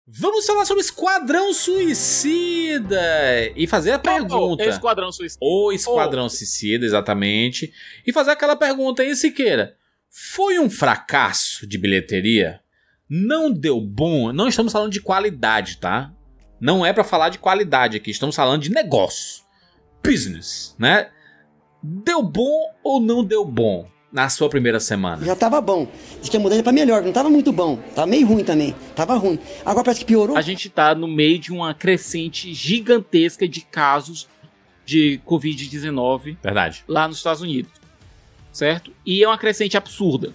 Vamos falar sobre Esquadrão Suicida e fazer a pergunta. Esquadrão Suicida. O Esquadrão Suicida, exatamente. E fazer aquela pergunta aí, Siqueira. Foi um fracasso de bilheteria? Não deu bom? Não estamos falando de qualidade, tá? Não é pra falar de qualidade aqui. Estamos falando de negócio. Business, né? Deu bom ou não deu bom na sua primeira semana? Já tava bom. Diz que a mudança pra melhor, não tava muito bom. Tava meio ruim também. Tava ruim. Agora parece que piorou. A gente tá no meio de uma crescente gigantesca de casos de Covid-19. Verdade. Lá nos Estados Unidos. Certo? E é uma crescente absurda.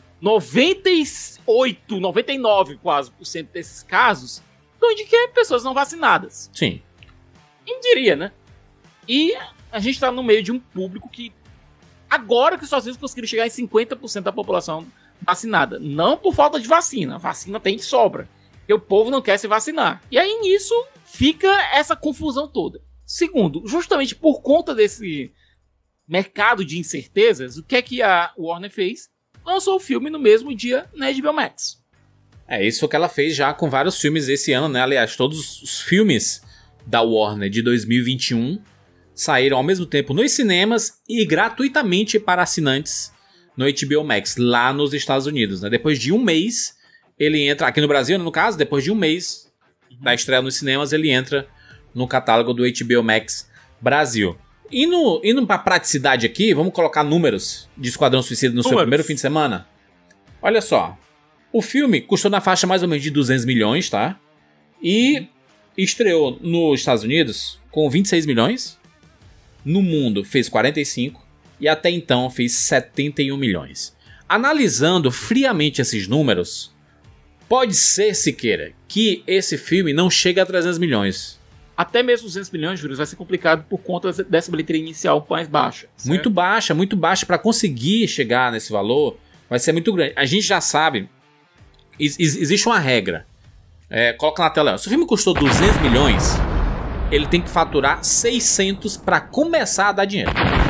98, 99 quase por cento desses casos são de que pessoas não vacinadas. Sim. Quem diria, né? E a gente tá no meio de um público que agora que os Estados Unidos conseguiram chegar em 50% da população vacinada. Não por falta de vacina. A vacina tem de sobra. Porque o povo não quer se vacinar. E aí nisso fica essa confusão toda. Segundo, justamente por conta desse mercado de incertezas, o que é que a Warner fez? Lançou o filme no mesmo dia na HBO Max. É isso que ela fez já com vários filmes esse ano, né? Aliás, todos os filmes da Warner de 2021 saíram ao mesmo tempo nos cinemas e gratuitamente para assinantes no HBO Max, lá nos Estados Unidos, né? Depois de um mês, ele entra... Aqui no Brasil, no caso, depois de um mês da estreia nos cinemas, ele entra no catálogo do HBO Max Brasil. Indo pra praticidade aqui, vamos colocar números de Esquadrão Suicida no seu primeiro fim de semana? Olha só. O filme custou na faixa mais ou menos de 200 milhões, tá? E estreou nos Estados Unidos com 26 milhões. No mundo fez 45. E até então fez 71 milhões. Analisando friamente esses números, pode ser, Siqueira, que esse filme não chegue a 300 milhões. Até mesmo 200 milhões, Júlio, vai ser complicado por conta dessa bilheteria inicial mais baixa. Certo? Muito baixa. Para conseguir chegar nesse valor, vai ser muito grande. A gente já sabe, existe uma regra. Coloca na tela. Se o filme custou 200 milhões, ele tem que faturar 600 para começar a dar dinheiro.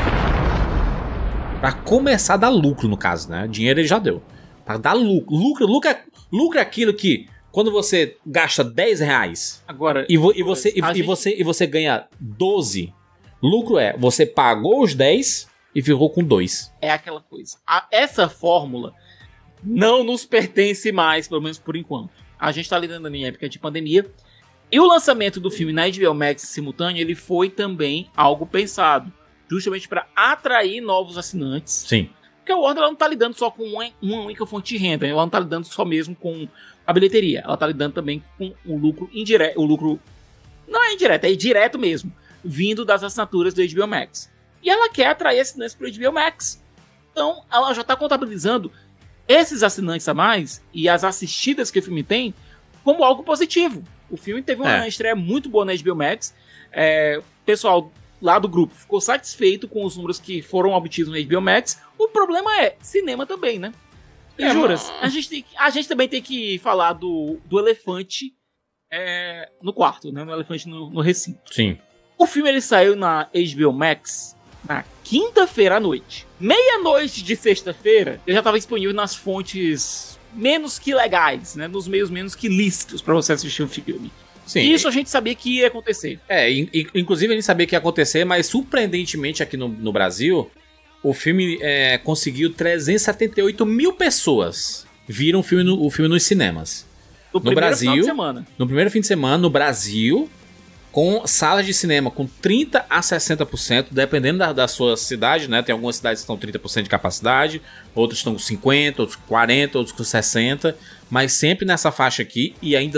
Para começar a dar lucro, no caso, né? Dinheiro ele já deu. Para dar lucro. Lucro é aquilo que... Quando você gasta 10 reais agora, e você ganha 12, lucro é, você pagou os 10 e ficou com 2. É aquela coisa. Essa fórmula não nos pertence mais, pelo menos por enquanto. A gente tá lidando em época de pandemia. E o lançamento do filme na HBO Max simultâneo, ele foi também algo pensado. Justamente para atrair novos assinantes. Sim. Porque a Warner ela não tá lidando só com uma única fonte de renda. Ela não tá lidando só mesmo com a bilheteria. Ela tá lidando também com o lucro indireto. O lucro não é indireto, é direto mesmo. Vindo das assinaturas do HBO Max. E ela quer atrair assinantes pro HBO Max. Então ela já tá contabilizando esses assinantes a mais e as assistidas que o filme tem como algo positivo. O filme teve uma estreia muito boa na HBO Max. O pessoal lá do grupo ficou satisfeito com os números que foram obtidos no HBO Max. O problema é cinema também, né? E juras, a gente também tem que falar do elefante no quarto, né? No elefante no recinto. Sim. O filme ele saiu na HBO Max na quinta-feira à noite. Meia-noite de sexta-feira, ele já estava disponível nas fontes menos que legais, né? Nos meios menos que lícitos para você assistir o filme. Sim. Isso a gente sabia que ia acontecer. Inclusive a gente sabia que ia acontecer, mas surpreendentemente aqui no Brasil, o filme conseguiu 378 mil pessoas viram o filme nos cinemas. No Brasil, final de semana. No primeiro fim de semana, no Brasil, com salas de cinema com 30% a 60%, dependendo da sua cidade, né? Tem algumas cidades que estão com 30% de capacidade, outras estão com 50%, outros com 40%, outros com 60%, mas sempre nessa faixa aqui, e ainda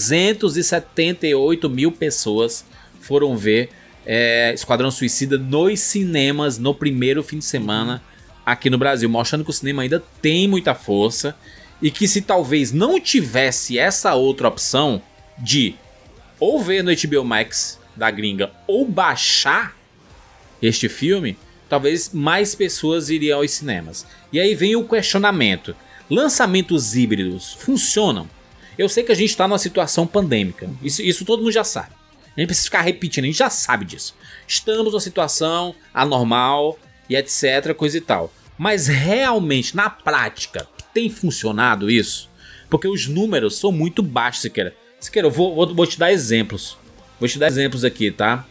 378 mil pessoas foram ver Esquadrão Suicida nos cinemas no primeiro fim de semana aqui no Brasil, mostrando que o cinema ainda tem muita força, e que se talvez não tivesse essa outra opção de ou ver no HBO Max da gringa ou baixar este filme, talvez mais pessoas iriam aos cinemas. E aí vem o questionamento: lançamentos híbridos funcionam? Eu sei que a gente está numa situação pandêmica, isso todo mundo já sabe. A gente precisa ficar repetindo, a gente já sabe disso. Estamos numa situação anormal e etc, coisa e tal. Mas realmente, na prática, tem funcionado isso? Porque os números são muito baixos, sequer. Siqueira, eu vou te dar exemplos. Vou te dar exemplos aqui, tá?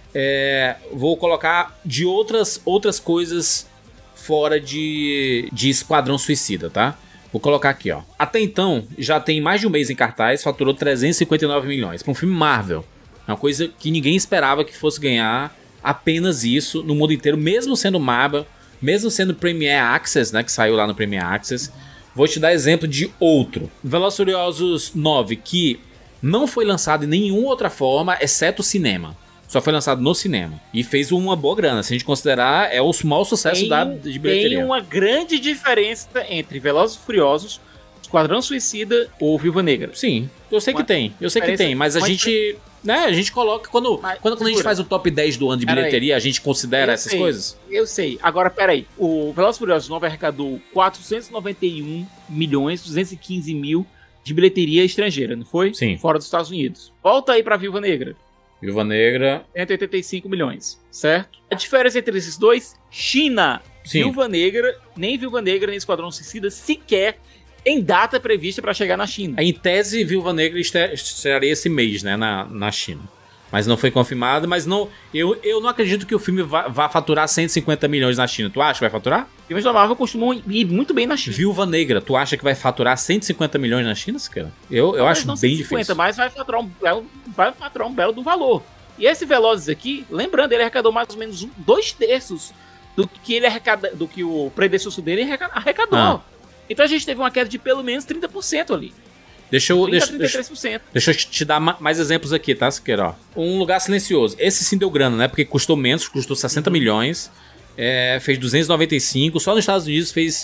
Vou colocar de outras coisas fora de Esquadrão Suicida, tá? Vou colocar aqui, ó. Até então, já tem mais de um mês em cartaz, faturou 359 milhões. Pra um filme Marvel. É uma coisa que ninguém esperava que fosse ganhar apenas isso no mundo inteiro, mesmo sendo Marvel, mesmo sendo Premier Access, né? Que saiu lá no Premier Access. Vou te dar exemplo de outro. Velozes e Furiosos 9, que não foi lançado em nenhuma outra forma, exceto o cinema. Só foi lançado no cinema. E fez uma boa grana. Se a gente considerar, é o maior sucesso de bilheteria. Tem uma grande diferença entre Velozes e Furiosos, Esquadrão Suicida ou Viúva Negra. Sim, eu sei que tem. Eu sei que tem, mas a gente... Né, a gente coloca... Quando a gente faz o top 10 do ano de bilheteria, a gente considera essas coisas? Eu sei. Agora, peraí. O Velozes e Furiosos 9 arrecadou 491 milhões, 215 mil de bilheteria estrangeira, não foi? Sim. Fora dos Estados Unidos. Volta aí pra Viúva Negra. Viúva Negra... 185 milhões, certo? A diferença entre esses dois, China. Sim. Viúva Negra, nem Esquadrão Suicida sequer em data prevista para chegar na China. Em tese, Viúva Negra estrearia esse mês, né, na China. Mas não foi confirmado, mas não, eu não acredito que o filme vá faturar 150 milhões na China. Tu acha que vai faturar? Filmes da Marvel costumam ir muito bem na China. Viúva Negra, tu acha que vai faturar 150 milhões na China, cara? Eu acho bem 150, difícil. Mas vai faturar um belo do valor. E esse Velozes aqui, lembrando, ele arrecadou mais ou menos 2/3 do que o predecessor dele arrecadou. Então a gente teve uma queda de pelo menos 30% ali. Deixa eu te dar mais exemplos aqui, tá, Siqueira? Ó. Um Lugar Silencioso. Esse sim deu grana, né? Porque custou menos, custou 60 milhões. Fez 295. Só nos Estados Unidos fez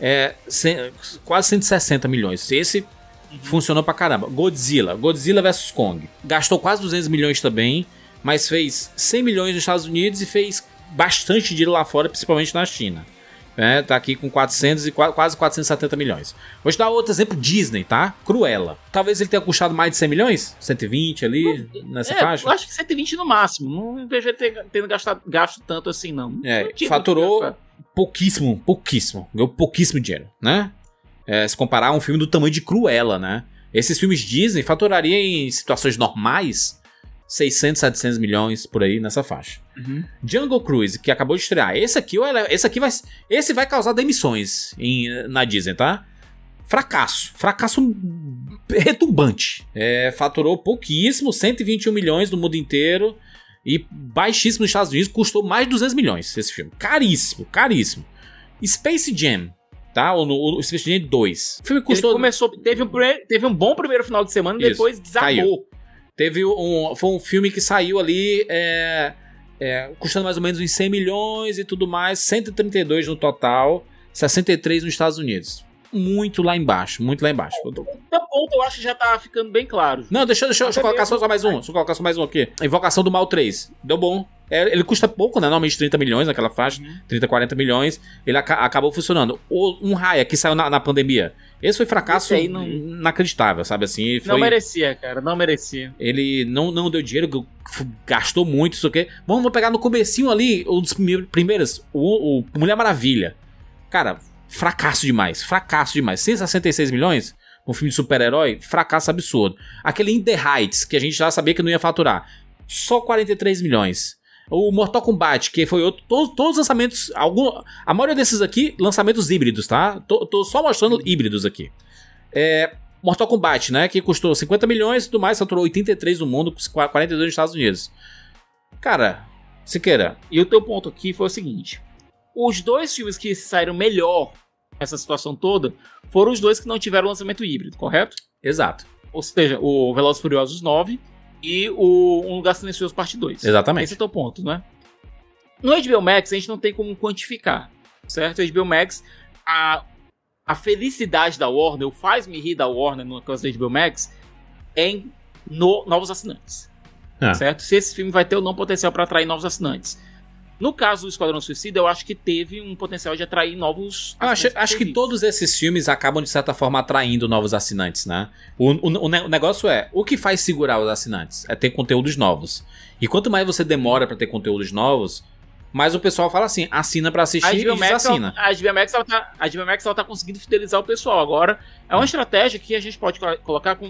quase 160 milhões. Esse funcionou pra caramba. Godzilla vs Kong. Gastou quase 200 milhões também, mas fez 100 milhões nos Estados Unidos e fez bastante dinheiro lá fora, principalmente na China. Tá aqui com 400 e quase 470 milhões. Vou te dar outro exemplo, Disney, tá? Cruella. Talvez ele tenha custado mais de 100 milhões? 120 ali, nessa faixa? Eu acho que 120 no máximo. Não vejo ele tendo gasto tanto assim, não. Faturou pouquíssimo. Ganhou pouquíssimo dinheiro, né? Se comparar a um filme do tamanho de Cruella, né? Esses filmes Disney faturariam em situações normais 600, 700 milhões por aí nessa faixa. Jungle Cruise, que acabou de estrear. Esse vai causar demissões na Disney, tá? Fracasso retumbante. Faturou pouquíssimo, 121 milhões no mundo inteiro e baixíssimo nos Estados Unidos, custou mais de 200 milhões esse filme. Caríssimo. Space Jam, tá? O Space Jam 2. O filme custou... Teve um bom primeiro final de semana e depois desabou. Foi um filme que saiu ali custando mais ou menos uns 100 milhões e tudo mais, 132 no total, 63 nos Estados Unidos. Muito lá embaixo. O teu ponto eu acho que já tá ficando bem claro. Não, deixa eu colocar só mais um. Deixa eu colocar só mais um aqui. Invocação do Mal 3. Deu bom. Ele custa pouco, né? Normalmente 30 milhões naquela faixa. 30, 40 milhões. Ele acabou funcionando. Um Raya, que saiu na pandemia. Esse foi fracasso inacreditável, sabe assim? Não merecia, cara. Não merecia. Ele não deu dinheiro, gastou muito, isso aqui. Vamos pegar no comecinho ali, um dos primeiros, o Mulher Maravilha. Cara, fracasso demais. 166 milhões? Um filme de super-herói, fracasso absurdo. Aquele In The Heights, que a gente já sabia que não ia faturar. Só 43 milhões. O Mortal Kombat, que foi outro. Todos os lançamentos. A maioria desses aqui, lançamentos híbridos, tá? Tô só mostrando híbridos aqui. Mortal Kombat, né? Que custou 50 milhões e tudo mais, faturou 83 no mundo, 42 nos Estados Unidos. Cara, Siqueira. E o teu ponto aqui foi o seguinte: os dois filmes que saíram melhor nessa situação toda foram os dois que não tiveram lançamento híbrido, correto? Exato. Ou seja, o Velozes e Furiosos 9 e o Um Lugar Silencioso Parte 2. Exatamente. Esse é o teu ponto, né? No HBO Max a gente não tem como quantificar, certo? O HBO Max, a felicidade da Warner, o faz-me rir da Warner no caso da HBO Max, novos assinantes, certo? Se esse filme vai ter ou não potencial para atrair novos assinantes. No caso do Esquadrão Suicida, eu acho que teve um potencial de atrair novos assinantes. Acho que todos esses filmes acabam, de certa forma, atraindo novos assinantes, né? O negócio o que faz segurar os assinantes? É ter conteúdos novos. E quanto mais você demora pra ter conteúdos novos, mais o pessoal fala assim, assina pra assistir e desassina. A HBO Max ela tá conseguindo fidelizar o pessoal. Agora, é uma estratégia que a gente pode colocar com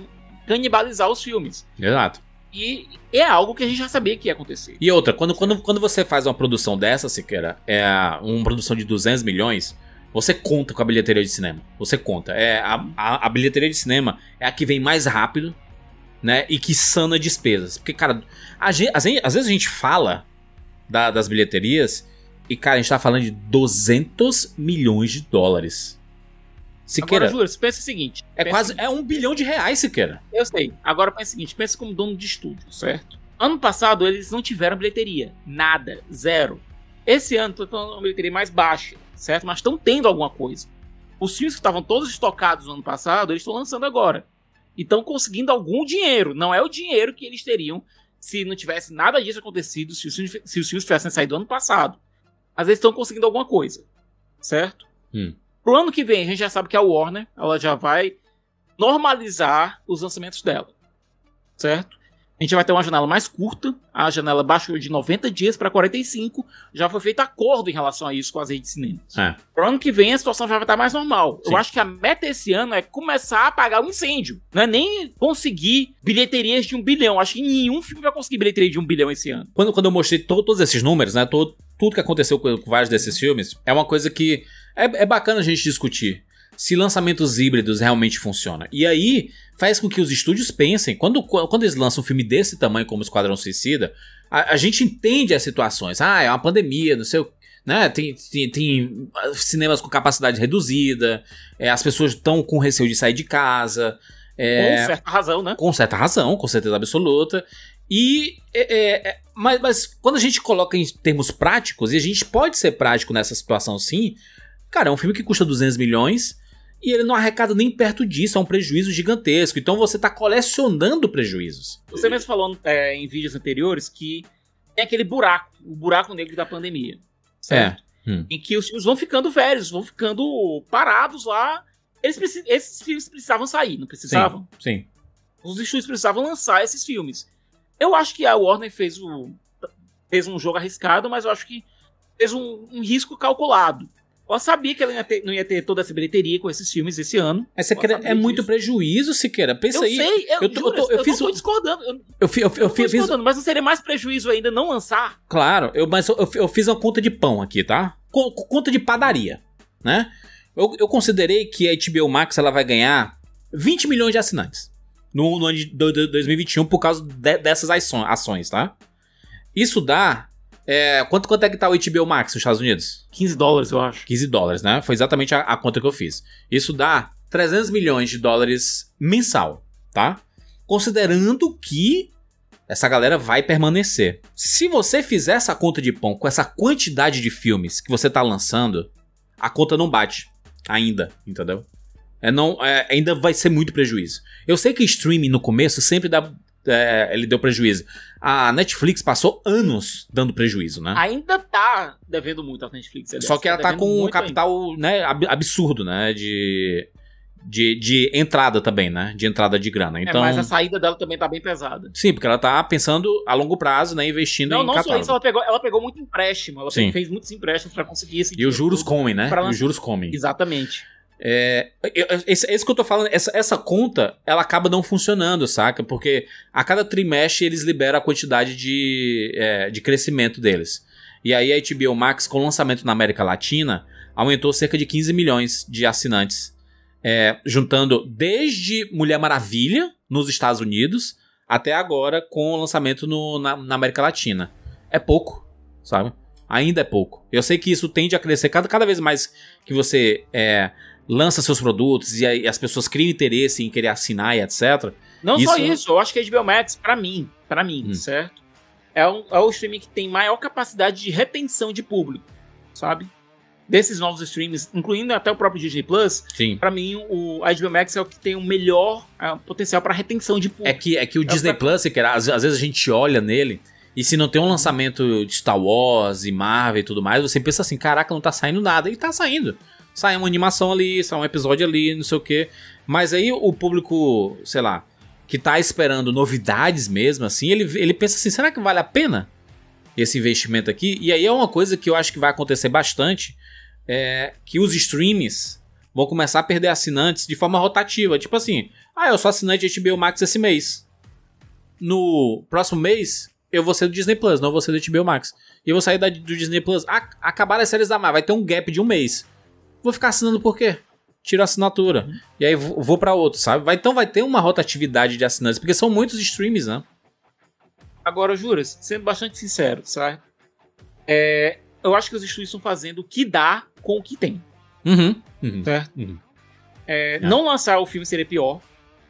canibalizar os filmes. Exato. E é algo que a gente já sabia que ia acontecer. E outra, quando você faz uma produção dessa, Siqueira, uma produção de 200 milhões, você conta com a bilheteria de cinema. Você conta. A bilheteria de cinema é a que vem mais rápido, né? E que sana despesas. Porque, cara, às vezes a gente fala das bilheterias e, cara, a gente tá falando de 200 milhões de dólares. Siqueira, agora, Júlio, você pensa o seguinte. é 1 bilhão de reais, Siqueira. Eu sei. Agora pensa o seguinte, pensa como dono de estúdio, certo? Ano passado eles não tiveram bilheteria. Nada. Zero. Esse ano estão tendo uma bilheteria mais baixa, certo? Mas estão tendo alguma coisa. Os filmes que estavam todos estocados no ano passado, eles estão lançando agora. E estão conseguindo algum dinheiro. Não é o dinheiro que eles teriam se não tivesse nada disso acontecido, se os filmes tivessem saído ano passado. Mas eles estão conseguindo alguma coisa, certo? Pro ano que vem, a gente já sabe que a Warner, ela já vai normalizar os lançamentos dela, certo? A gente vai ter uma janela mais curta, a janela baixou de 90 dias para 45, já foi feito acordo em relação a isso com as redes de cinemas. Pro ano que vem, a situação já vai estar mais normal. Sim. Eu acho que a meta esse ano é começar a apagar o incêndio, não é nem conseguir bilheterias de 1 bilhão. Acho que nenhum filme vai conseguir bilheteria de 1 bilhão esse ano. Quando eu mostrei todos esses números, né, tudo que aconteceu com vários desses filmes, é uma coisa que é bacana a gente discutir. Se lançamentos híbridos realmente funcionam. E aí, faz com que os estúdios pensem, quando eles lançam um filme desse tamanho como Esquadrão Suicida, a gente entende as situações. É uma pandemia, não sei o... Né? Tem cinemas com capacidade reduzida, as pessoas estão com receio de sair de casa. Com certa razão, né? Com certa razão, com certeza absoluta. Mas quando a gente coloca em termos práticos, e a gente pode ser prático nessa situação sim, cara, é um filme que custa 200 milhões e ele não arrecada nem perto disso, é um prejuízo gigantesco. Então você tá colecionando prejuízos. Você mesmo falou em vídeos anteriores que tem aquele buraco, o buraco negro da pandemia, certo? Em que os filmes vão ficando velhos, vão ficando parados lá. Esses filmes precisavam sair, não precisavam? Sim. Os estúdios precisavam lançar esses filmes. Eu acho que a Warner fez um jogo arriscado, mas eu acho que fez um risco calculado. Ela sabia que ela não ia ter toda essa bilheteria com esses filmes esse ano. É muito prejuízo, Siqueira. Pensa aí. Eu tô discordando. Eu fiz discordando, mas não seria mais prejuízo ainda não lançar? Claro, mas eu fiz uma conta de pão aqui, tá? Conta de padaria, né? Eu considerei que a HBO Max ela vai ganhar 20 milhões de assinantes no ano de 2021 por causa dessas ações, tá? Isso dá... Quanto é que tá o HBO Max nos Estados Unidos? $15, eu acho. $15, né? Foi exatamente a conta que eu fiz. Isso dá 300 milhões de dólares mensal, tá? Considerando que essa galera vai permanecer. Se você fizer essa conta de pão com essa quantidade de filmes que você tá lançando, a conta não bate. Ainda, entendeu? Ainda vai ser muito prejuízo. Eu sei que streaming no começo sempre ele deu prejuízo. A Netflix passou anos dando prejuízo, né? Ainda tá devendo muito a Netflix. Só que ela tá com um capital, né, absurdo, né? De entrada também, né? De entrada de grana. Então, mas a saída dela também tá bem pesada. Sim, porque ela tá pensando a longo prazo, né? Investindo em catálogo. Não só isso, ela pegou muito empréstimo. Ela fez muitos empréstimos pra conseguir esse dinheiro. E os juros comem, né? E os juros comem. Exatamente. Isso que eu tô falando, essa conta, ela acaba não funcionando, saca? Porque a cada trimestre eles liberam a quantidade de crescimento deles. E aí a HBO Max, com o lançamento na América Latina, aumentou cerca de 15 milhões de assinantes. Juntando desde Mulher Maravilha, nos Estados Unidos, até agora com o lançamento na América Latina. É pouco, sabe? Ainda é pouco. Eu sei que isso tende a crescer cada vez mais que você... lança seus produtos e as pessoas criam interesse em querer assinar e etc. Só isso, eu acho que a HBO Max, pra mim, certo? É o streaming que tem maior capacidade de retenção de público, sabe? Desses novos streams, incluindo até o próprio Disney Plus, pra mim, a HBO Max é o que tem o melhor potencial pra retenção de público. É que o Disney Plus, às vezes a gente olha nele, e se não tem um lançamento de Star Wars e Marvel e tudo mais, você pensa assim, caraca, não tá saindo nada. E tá saindo. Sai uma animação ali, sai um episódio ali, não sei o quê. Mas aí o público, sei lá, que tá esperando novidades mesmo, assim, ele pensa assim, será que vale a pena esse investimento aqui? E aí é uma coisa que eu acho que vai acontecer bastante, que os streams vão começar a perder assinantes de forma rotativa. Tipo assim, eu sou assinante de HBO Max esse mês. No próximo mês, eu vou ser do Disney Plus, não vou ser do HBO Max. E eu vou sair do Disney Plus. Acabar as séries da Marvel, vai ter um gap de um mês. Vou ficar assinando por quê? Tiro a assinatura. E aí vou pra outro, sabe? Então vai ter uma rotatividade de assinantes, porque são muitos streams, né? Agora, Juras, sendo bastante sincero, sabe? Eu acho que os estúdios estão fazendo o que dá com o que tem. Certo? Não lançar o filme seria pior.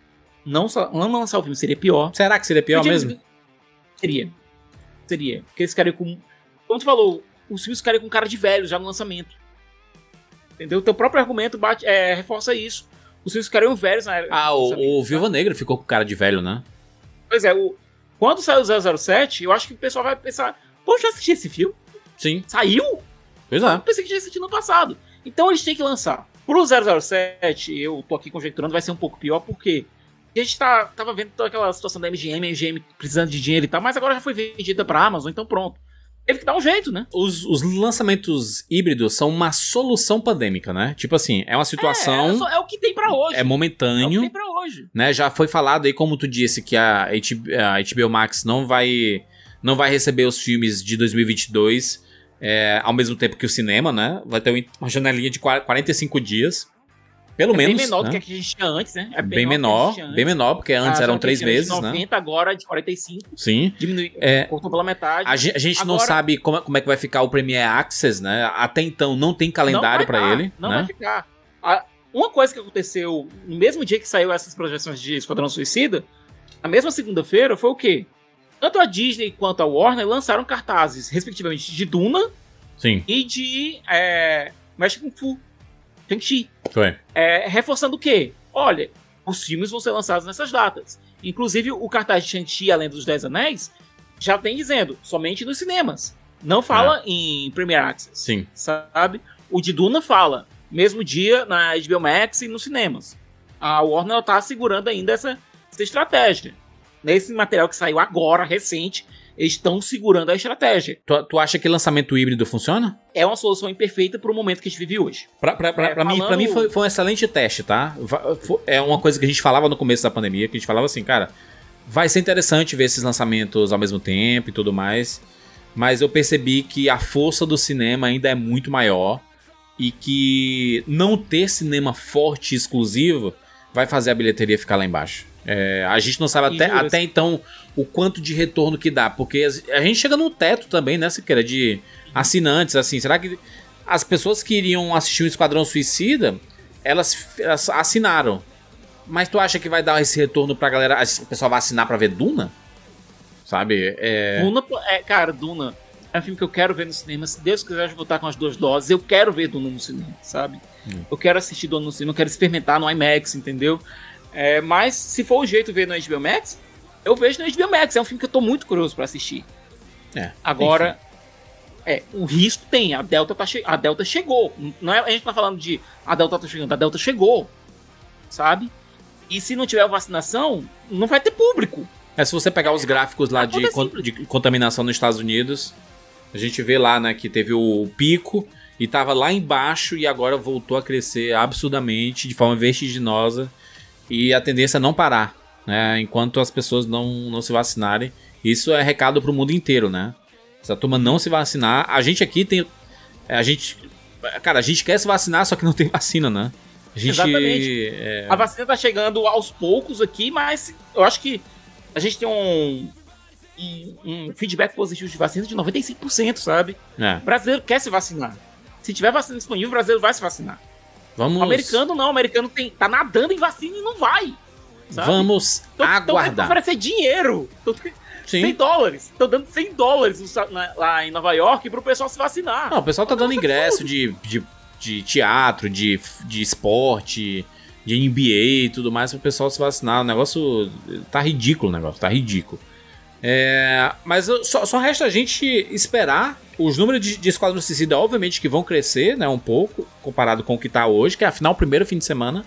Não lançar o filme seria pior. Será que seria pior mesmo? Seria. Porque eles ficariam com... Como tu falou, os filmes ficariam com cara de velho já no lançamento. Entendeu? O teu próprio argumento reforça isso. Os filmes ficariam velhos na era. O Viúva Negra ficou com cara de velho, né? Pois é, quando saiu o 007, eu acho que o pessoal vai pensar, poxa, eu assisti esse filme? Sim. Saiu? Pois é. Eu pensei que tinha assistido no passado. Então eles têm que lançar. Pro 007, eu tô aqui conjecturando, vai ser um pouco pior, porque a gente tava vendo toda aquela situação da MGM, a MGM precisando de dinheiro e tal, mas agora já foi vendida pra Amazon, então pronto. Teve que dar um jeito, né? Os lançamentos híbridos são uma solução pandêmica, né? Tipo assim, é uma situação... É o que tem pra hoje. É momentâneo. É o que tem pra hoje. Né? Já foi falado aí, como tu disse, que a HBO Max não vai receber os filmes de 2022 ao mesmo tempo que o cinema, né? Vai ter uma janelinha de 45 dias. Pelo menos, bem menor né? do que a gente tinha antes, né? É bem menor, porque antes eram 3 meses, 90, né? Agora é de 45. Sim. Diminui, cortou pela metade. A gente não sabe como é que vai ficar o Premier Access, né? Até então não tem calendário pra ele. Não né? vai ficar. Uma coisa que aconteceu no mesmo dia que saiu essas projeções de Esquadrão Suicida, na mesma segunda-feira, foi o quê? Tanto a Disney quanto a Warner lançaram cartazes, respectivamente, de Duna. Sim. E de Magic Kung Fu. Shang-Chi. Foi. Reforçando o quê? Olha, os filmes vão ser lançados nessas datas. Inclusive, o cartaz de Shang-Chi, Além dos 10 Anéis, já tem dizendo, somente nos cinemas. Não fala em Premier Access. Sim. Sabe? O de Duna fala, mesmo dia na HBO Max e nos cinemas. A Warner tá segurando ainda essa estratégia. Nesse material que saiu agora, recente, eles estão segurando a estratégia. Tu acha que lançamento híbrido funciona? É uma solução imperfeita para o momento que a gente vive hoje. Pra mim foi um excelente teste, tá? É uma coisa que a gente falava no começo da pandemia, que a gente falava assim, cara, vai ser interessante ver esses lançamentos ao mesmo tempo e tudo mais, mas eu percebi que a força do cinema ainda é muito maior e que não ter cinema forte e exclusivo vai fazer a bilheteria ficar lá embaixo. A gente não sabe até então o quanto de retorno que dá, porque a gente chega no teto também, né, Siqueira, de assinantes, assim, será que as pessoas que iriam assistir o Esquadrão Suicida, elas assinaram, mas tu acha que vai dar esse retorno pra galera, o pessoal vai assinar pra ver Duna? Sabe? Duna, cara, Duna é um filme que eu quero ver no cinema, se Deus quiser voltar com as 2 doses, eu quero ver Duna no cinema, sabe? Eu quero assistir Duna no cinema, eu quero experimentar no IMAX, entendeu? Mas se for o jeito de ver no HBO Max, eu vejo no HBO Max. É um filme que eu tô muito curioso pra assistir. Agora, o risco tem. A Delta chegou. Não é, a gente tá falando de a Delta tá chegando. A Delta chegou, sabe? E se não tiver vacinação, não vai ter público. Se você pegar os gráficos lá de contaminação nos Estados Unidos, a gente vê lá, né, que teve o pico e tava lá embaixo e agora voltou a crescer absurdamente, de forma vertiginosa. E a tendência é não parar, né? Enquanto as pessoas não se vacinarem. Isso é recado pro mundo inteiro, né? Se a turma não se vacinar... A gente aqui tem... a gente quer se vacinar, só que não tem vacina, né? Exatamente. A vacina tá chegando aos poucos aqui, mas eu acho que a gente tem um feedback positivo de vacina de 95%, sabe? O brasileiro quer se vacinar. Se tiver vacina disponível, o brasileiro vai se vacinar. O americano não, o americano tá nadando em vacina e não vai. Sabe? Vamos aguardar. Então vai oferecer dinheiro. $100. Estão dando $100 lá em Nova York pro pessoal se vacinar. Não, o pessoal tá dando ingresso de teatro, de esporte, de NBA e tudo mais pro pessoal se vacinar. O negócio tá ridículo, tá ridículo. Mas só resta a gente esperar. Os números de Esquadrão Suicida, obviamente, que vão crescer, né, um pouco, comparado com o que tá hoje, que é, afinal, o primeiro fim de semana.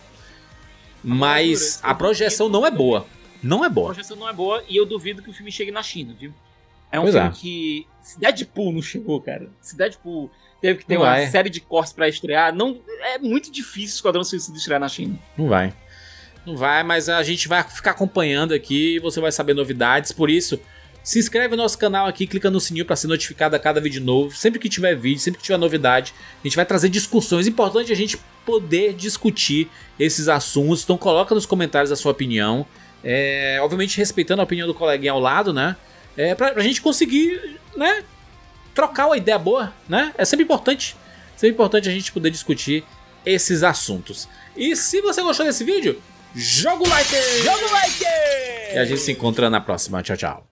Mas a projeção não é boa. Não é boa. A projeção não é boa e eu duvido que o filme chegue na China, viu? É um Pois filme é. que... Se Deadpool não chegou, cara. Se Deadpool teve que ter Não uma vai. série de cortes pra estrear, não, é muito difícil Esquadrão Suicida estrear na China. Não vai. Não vai, mas a gente vai ficar acompanhando aqui e você vai saber novidades. Por isso, se inscreve no nosso canal aqui, clica no sininho para ser notificado a cada vídeo novo. Sempre que tiver vídeo, sempre que tiver novidade, a gente vai trazer discussões. Importante a gente poder discutir esses assuntos. Então coloca nos comentários a sua opinião. Obviamente respeitando a opinião do coleguinha ao lado, né? Pra gente conseguir, né, trocar uma ideia boa, né? É sempre importante. Sempre importante a gente poder discutir esses assuntos. E se você gostou desse vídeo, joga o like! Joga o like! E a gente se encontra na próxima. Tchau, tchau.